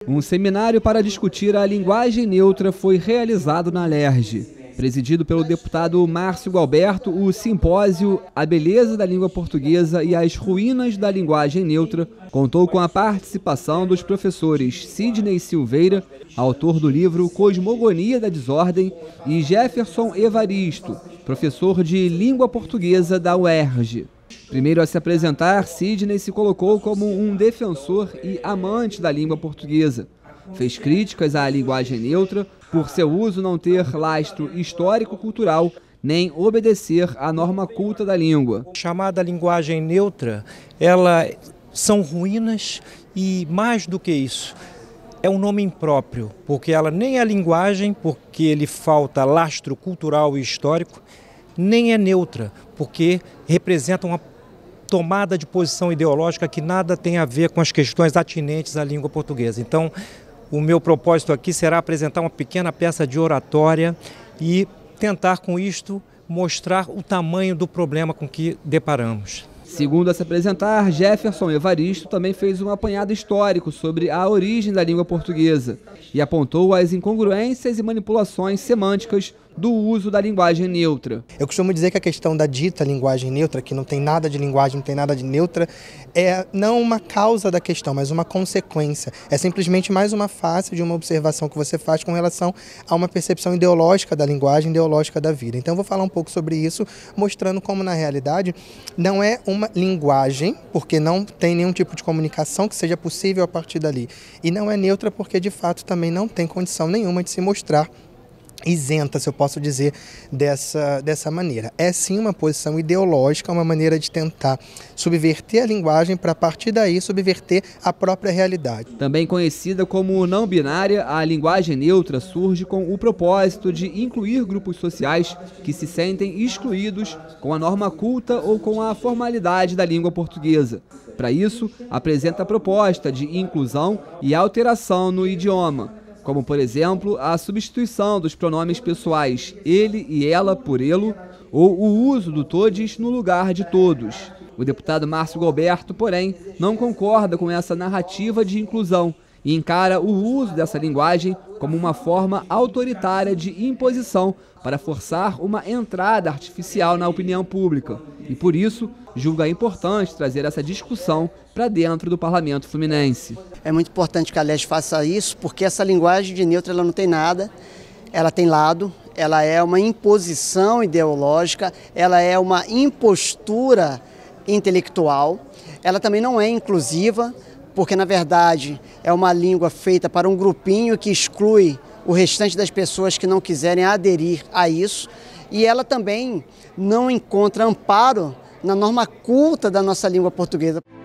Um seminário para discutir a linguagem neutra foi realizado na Alerj. Presidido pelo deputado Márcio Gualberto, o simpósio A Beleza da Língua Portuguesa e as Ruínas da Linguagem Neutra contou com a participação dos professores Sidney Silveira, autor do livro Cosmogonia da Desordem, e Jefferson Evaristo, professor de Língua Portuguesa da UERJ. Primeiro a se apresentar, Sidney se colocou como um defensor e amante da língua portuguesa. Fez críticas à linguagem neutra por seu uso não ter lastro histórico-cultural nem obedecer à norma culta da língua. Chamada linguagem neutra, ela são ruínas e, mais do que isso, é um nome impróprio, porque ela nem é linguagem, porque lhe falta lastro cultural e histórico, nem é neutra, porque representa uma tomada de posição ideológica que nada tem a ver com as questões atinentes à língua portuguesa. Então, o meu propósito aqui será apresentar uma pequena peça de oratória e tentar com isto mostrar o tamanho do problema com que deparamos. Segundo a se apresentar, Jefferson Evaristo também fez um apanhado histórico sobre a origem da língua portuguesa e apontou as incongruências e manipulações semânticas do uso da linguagem neutra. Eu costumo dizer que a questão da dita linguagem neutra, que não tem nada de linguagem, não tem nada de neutra, é não uma causa da questão, mas uma consequência. É simplesmente mais uma face de uma observação que você faz com relação a uma percepção ideológica da linguagem, ideológica da vida. Então eu vou falar um pouco sobre isso, mostrando como na realidade não é uma linguagem, porque não tem nenhum tipo de comunicação que seja possível a partir dali. E não é neutra porque de fato também não tem condição nenhuma de se mostrar isenta, se eu posso dizer, dessa maneira. É sim uma posição ideológica, uma maneira de tentar subverter a linguagem para a partir daí subverter a própria realidade. Também conhecida como não binária, a linguagem neutra surge com o propósito de incluir grupos sociais que se sentem excluídos com a norma culta ou com a formalidade da língua portuguesa. Para isso, apresenta a proposta de inclusão e alteração no idioma, como, por exemplo, a substituição dos pronomes pessoais ele e ela por elo, ou o uso do todes no lugar de todos. O deputado Márcio Gualberto, porém, não concorda com essa narrativa de inclusão e encara o uso dessa linguagem como uma forma autoritária de imposição para forçar uma entrada artificial na opinião pública e, por isso, julga importante trazer essa discussão para dentro do Parlamento Fluminense. É muito importante que a Alerj faça isso, porque essa linguagem de neutra ela não tem nada, ela tem lado, ela é uma imposição ideológica, ela é uma impostura intelectual, ela também não é inclusiva, porque na verdade é uma língua feita para um grupinho que exclui o restante das pessoas que não quiserem aderir a isso, e ela também não encontra amparo na norma culta da nossa língua portuguesa.